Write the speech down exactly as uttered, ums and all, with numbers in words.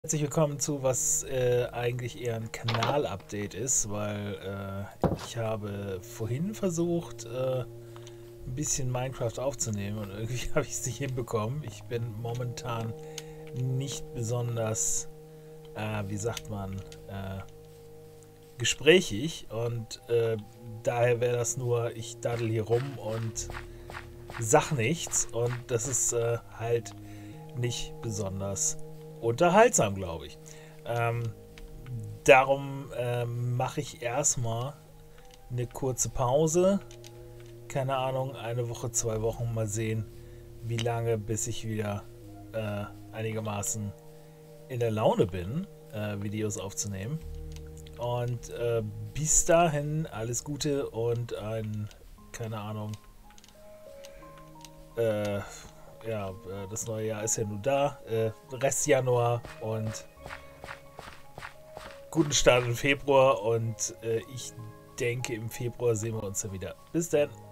Herzlich willkommen zu, was äh, eigentlich eher ein Kanal-Update ist, weil äh, ich habe vorhin versucht, äh, ein bisschen Minecraft aufzunehmen und irgendwie habe ich es nicht hinbekommen. Ich bin momentan nicht besonders, äh, wie sagt man, äh, gesprächig und äh, daher wäre das nur, ich daddel hier rum und sag nichts und das ist äh, halt nicht besonders unterhaltsam, glaube ich. Ähm, darum ähm, mache ich erstmal eine kurze Pause. Keine Ahnung, eine Woche, zwei Wochen, mal sehen, wie lange, bis ich wieder äh, einigermaßen in der Laune bin, äh, Videos aufzunehmen. Und äh, bis dahin alles Gute und ein, keine Ahnung, äh, ja, äh, das neue Jahr ist ja nun da. Äh, Rest Januar und guten Start im Februar und äh, ich denke, im Februar sehen wir uns dann wieder. Bis dann.